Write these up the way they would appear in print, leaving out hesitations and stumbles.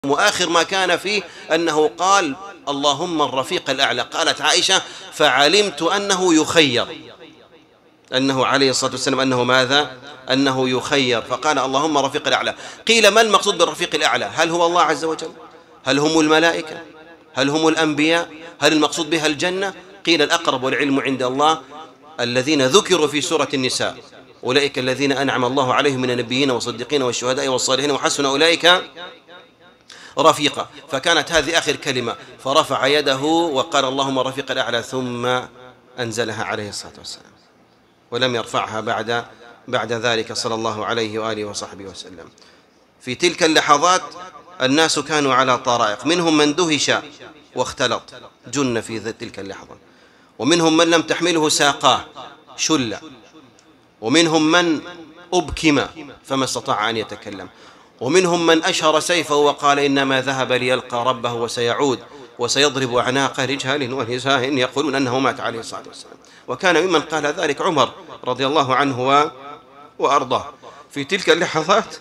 وآخر ما كان فيه أنه قال اللهم الرفيق الأعلى. قالت عائشة فعلمت أنه يخير، أنه عليه الصلاة والسلام أنه ماذا؟ أنه يخير، فقال اللهم الرفيق الأعلى. قيل ما المقصود بالرفيق الأعلى؟ هل هو الله عز وجل؟ هل هم الملائكة؟ هل هم الأنبياء؟ هل المقصود بها الجنة؟ قيل الأقرب والعلم عند الله الذين ذكروا في سورة النساء أولئك الذين أنعم الله عليهم من النبيين والصديقين والشهداء والصالحين وحسن أولئك رفيقا. فكانت هذه آخر كلمة، فرفع يده وقال اللهم الرفيق الأعلى، ثم أنزلها عليه الصلاة والسلام، ولم يرفعها بعد ذلك صلى الله عليه وآله وصحبه وسلم. في تلك اللحظات الناس كانوا على طرائق، منهم من دهش واختلط جن في تلك اللحظة، ومنهم من لم تحمله ساقاه شل، ومنهم من أبكم فما استطاع أن يتكلم، ومنهم من أشهر سيفه وقال إنما ذهب ليلقى ربه وسيعود وسيضرب أعناق رجال ونساء يقولون أنه مات عليه الصلاة والسلام. وكان ممن قال ذلك عمر رضي الله عنه وأرضاه. في تلك اللحظات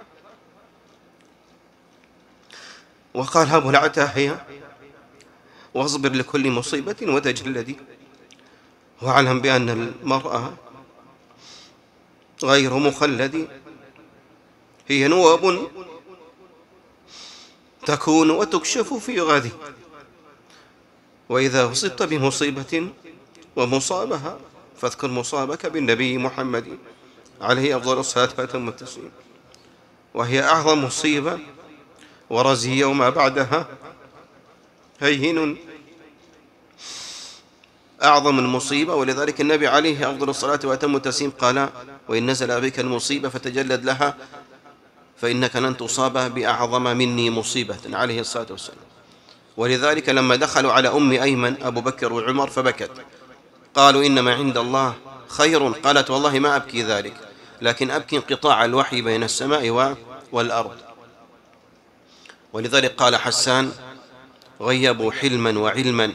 وقال أبو العتاهية واصبر لكل مصيبة وتجلدي، واعلم بأن المرأة غير مخلد، هي نواب تكون وتكشف في غد، وإذا أصبت بمصيبة ومصابها فاذكر مصابك بالنبي محمد عليه أفضل الصلاة والتسليم، وهي أعظم مصيبة، ورزي وما بعدها هين أعظم المصيبة. ولذلك النبي عليه أفضل الصلاة والتسليم قال وإن نزل بك المصيبة فتجلد لها فإنك لن تصاب بأعظم مني مصيبة عليه الصلاة والسلام. ولذلك لما دخلوا على أم أيمن أبو بكر وعمر فبكت، قالوا إنما عند الله خير، قالت والله ما أبكي ذلك، لكن أبكي انقطاع الوحي بين السماء والأرض. ولذلك قال حسان غيبوا حلما وعلما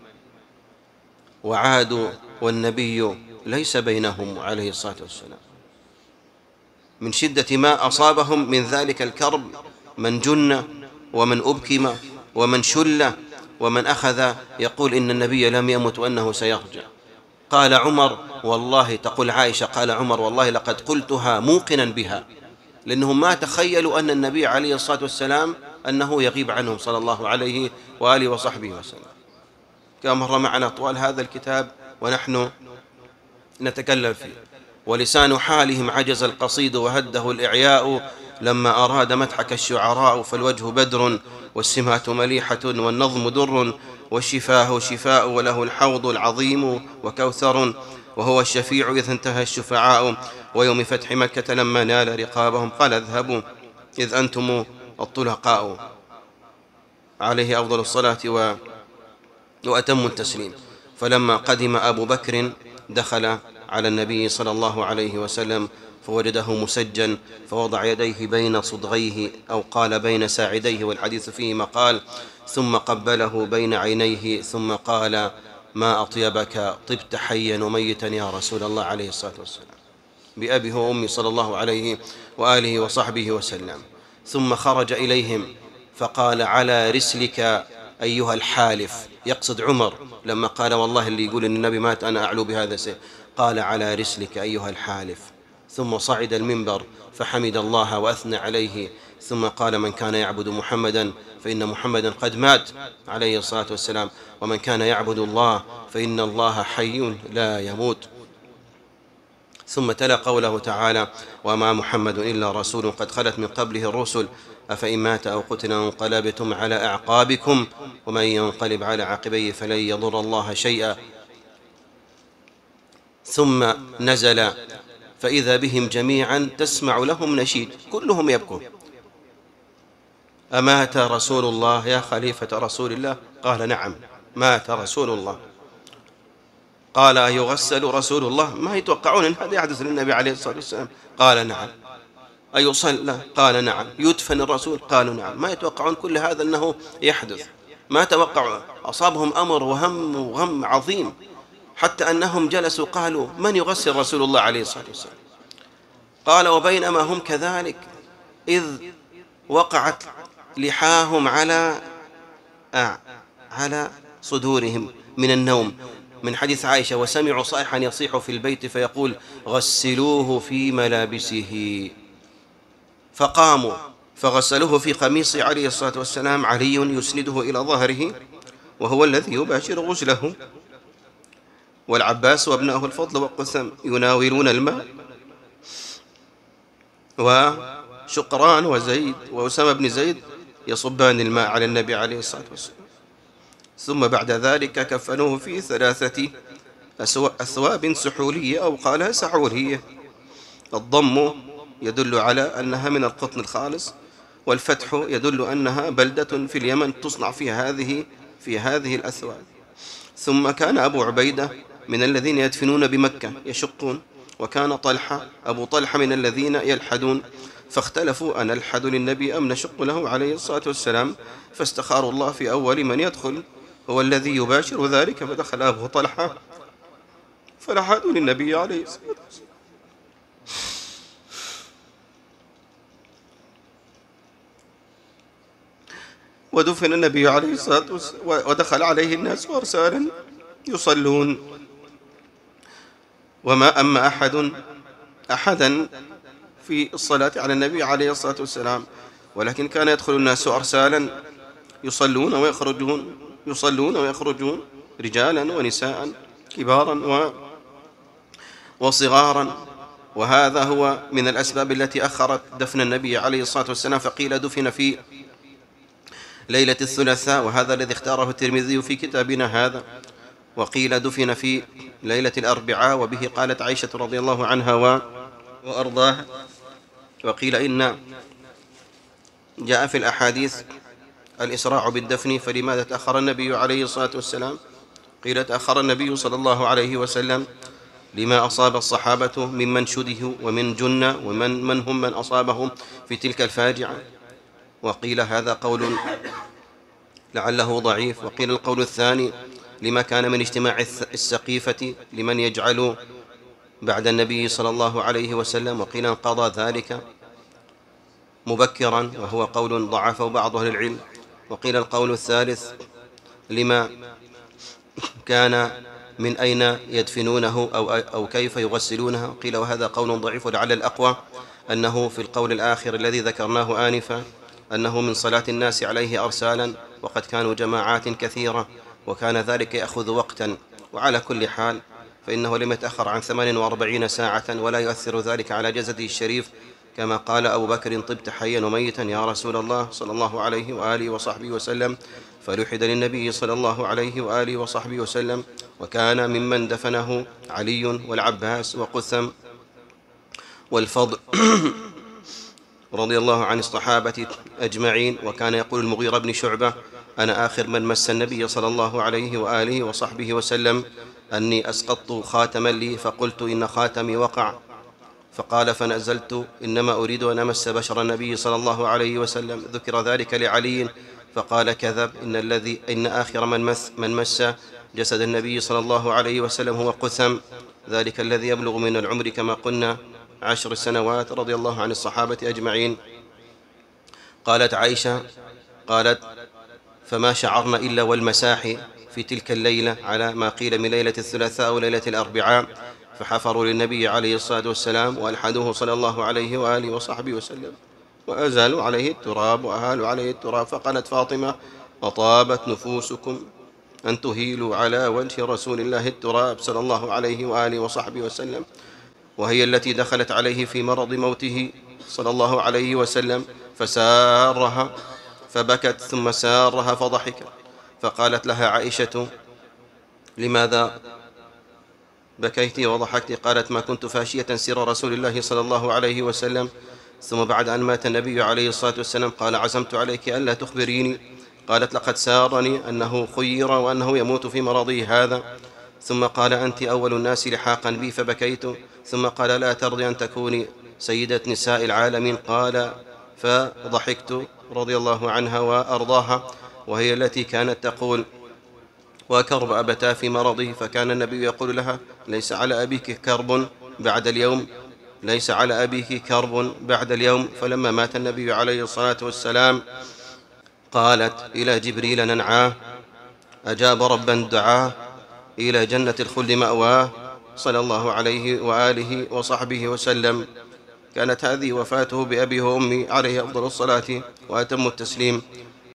وعادوا والنبي ليس بينهم عليه الصلاة والسلام، من شدة ما أصابهم من ذلك الكرب، من جن ومن أبكم ومن شل ومن أخذ يقول إن النبي لم يمت وأنه سيرجع. قال عمر والله، تقول عائشة قال عمر والله لقد قلتها موقنا بها، لأنهم ما تخيلوا أن النبي عليه الصلاة والسلام أنه يغيب عنهم صلى الله عليه وآله وصحبه وسلم. كما مر معنا طوال هذا الكتاب ونحن نتكلم فيه. ولسان حالهم عجز القصيد وهده الإعياء، لما أراد مدحك الشعراء، فالوجه بدر والسمات مليحة والنظم در، والشفاه شفاء وله الحوض العظيم وكوثر، وهو الشفيع إذا انتهى الشفعاء، ويوم فتح مكة لما نال رقابهم قال اذهبوا إذ أنتم الطلقاء عليه أفضل الصلاة وأتم التسليم. فلما قدم أبو بكر دخل على النبي صلى الله عليه وسلم فوجده مسجا، فوضع يديه بين صدغيه أو قال بين ساعديه، والحديث فيه مقال، ثم قبله بين عينيه ثم قال ما أطيبك طبت حيا وميتا يا رسول الله عليه الصلاة والسلام، بأبي وأمي صلى الله عليه وآله وصحبه وسلم. ثم خرج إليهم فقال على رسلك أيها الحالف، يقصد عمر لما قال والله اللي يقول إن النبي مات أنا أعلو بهذا السيف، قال على رسلك أيها الحالف. ثم صعد المنبر فحمد الله وأثنى عليه، ثم قال من كان يعبد محمدا فإن محمدا قد مات عليه الصلاة والسلام، ومن كان يعبد الله فإن الله حي لا يموت. ثم تلا قوله تعالى وما محمد إلا رسول قد خلت من قبله الرسل أفإن مات أو قتل انقلبتم على أعقابكم ومن ينقلب على عقبيه فلن يضر الله شيئا. ثم نزل فإذا بهم جميعا تسمع لهم نشيد كلهم يبكون، أمات رسول الله يا خليفة رسول الله؟ قال نعم مات رسول الله. قال أيغسل رسول الله؟ ما يتوقعون أن هذا يحدث للنبي عليه الصلاة والسلام. قال نعم. أيصلى؟ قال نعم. يدفن الرسول؟ قالوا نعم. ما يتوقعون كل هذا أنه يحدث، ما توقعوا، أصابهم أمر وهم وغم عظيم، حتى أنهم جلسوا قالوا من يغسل رسول الله عليه الصلاة والسلام؟ قال وبينما هم كذلك إذ وقعت لحاهم على صدورهم من النوم، من حديث عائشة: وسمعوا صائحا يصيح في البيت فيقول: غسلوه في ملابسه. فقاموا فغسلوه في قميص عليه الصلاة والسلام، علي يسنده إلى ظهره وهو الذي يباشر غسله، والعباس وابنه الفضل وقثم يناولون الماء، وشقران وزيد وأسامة بن زيد يصبان الماء على النبي عليه الصلاة والسلام. ثم بعد ذلك كفنوه في 3 أثواب سحولية أو قالها سحولية. الضم يدل على أنها من القطن الخالص، والفتح يدل أنها بلدة في اليمن تصنع في هذه الأثواب. ثم كان أبو عبيدة من الذين يدفنون بمكة يشقون، وكان أبو طلحة من الذين يلحدون، فاختلفوا: أنلحد للنبي أم نشق له عليه الصلاة والسلام؟ فاستخاروا الله في أول من يدخل هو الذي يباشر ذلك، فدخل أبو طلحة فلحدوا للنبي عليه الصلاة والسلام. ودفن النبي عليه الصلاة والسلام، ودخل عليه الناس ورسالا يصلون. وما أما أحدا في الصلاة على النبي عليه الصلاة والسلام، ولكن كان يدخل الناس أرسالا يصلون ويخرجون رجالا ونساء، كبارا وصغارا. وهذا هو من الأسباب التي أخرت دفن النبي عليه الصلاة والسلام، فقيل دفن في ليلة الثلاثاء، وهذا الذي اختاره الترمذي في كتابنا هذا، وقيل دفن في ليلة الأربعاء، وبه قالت عائشة رضي الله عنها وأرضاها. وقيل إن جاء في الأحاديث الإسراع بالدفن، فلماذا تأخر النبي عليه الصلاة والسلام؟ قيل تأخر النبي صلى الله عليه وسلم لما أصاب الصحابة ممن شده ومن جن ومن هم من أصابهم في تلك الفاجعة. وقيل هذا قول لعله ضعيف. وقيل القول الثاني لما كان من اجتماع السقيفة لمن يجعل بعد النبي صلى الله عليه وسلم، وقيل انقضى ذلك مبكرا، وهو قول ضعفه بعض أهل العلم. وقيل القول الثالث لما كان من أين يدفنونه أو كيف يغسلونه. قيل وهذا قول ضعيف، ولعل الأقوى أنه في القول الآخر الذي ذكرناه آنفا، أنه من صلاة الناس عليه أرسالا، وقد كانوا جماعات كثيرة، وكان ذلك يأخذ وقتا. وعلى كل حال فإنه لم يتأخر عن 48 ساعة، ولا يؤثر ذلك على جسده الشريف، كما قال أبو بكر: طبت حيا وميتا يا رسول الله صلى الله عليه وآله وصحبه وسلم. فلحد للنبي صلى الله عليه وآله وصحبه وسلم. وكان ممن دفنه علي والعباس وقثم والفضل رضي الله عن الصحابة أجمعين. وكان يقول المغيرة بن شعبة: أنا آخر من مس النبي صلى الله عليه وآله وصحبه وسلم، أني أسقطت خاتما لي فقلت إن خاتمي وقع، فقال فنزلت إنما أريد أن أمس بشر النبي صلى الله عليه وسلم. ذكر ذلك لعلي فقال: كذب، إن آخر من مس جسد النبي صلى الله عليه وسلم هو قثم، ذلك الذي يبلغ من العمر كما قلنا 10 سنوات، رضي الله عن الصحابة أجمعين. قالت عائشة قالت: فما شعرنا إلا والمساحي في تلك الليلة على ما قيل من ليلة الثلاثاء وليلة الأربعاء، فحفروا للنبي عليه الصلاة والسلام وألحدوه صلى الله عليه وآله وصحبه وسلم، وأزالوا عليه التراب وأهالوا عليه التراب. فقالت فاطمة: وطابت نفوسكم أن تهيلوا على وجه رسول الله التراب صلى الله عليه وآله وصحبه وسلم. وهي التي دخلت عليه في مرض موته صلى الله عليه وسلم، فسارها فبكت، ثم سارها فضحكت، فقالت لها عائشة: لماذا بكيت وضحكت؟ قالت: ما كنت فاشية سر رسول الله صلى الله عليه وسلم. ثم بعد أن مات النبي عليه الصلاة والسلام قال: عزمت عليك ألا تخبريني. قالت: لقد سارني أنه خير وأنه يموت في مرضه هذا. ثم قال: أنت أول الناس لحاقا بي، فبكيت. ثم قال: لا ترضي أن تكوني سيدة نساء العالمين؟ قال: فضحكت رضي الله عنها وأرضاها. وهي التي كانت تقول: وكرب أبتا في مرضه، فكان النبي يقول لها: ليس على أبيك كرب بعد اليوم، ليس على أبيك كرب بعد اليوم. فلما مات النبي عليه الصلاة والسلام قالت: إلى جبريل ننعاه، أجاب ربا دعاه، إلى جنة الخلد مأواه، صلى الله عليه وآله وصحبه وسلم. كانت هذه وفاته بأبي وأمي عليه أفضل الصلاة وأتم التسليم.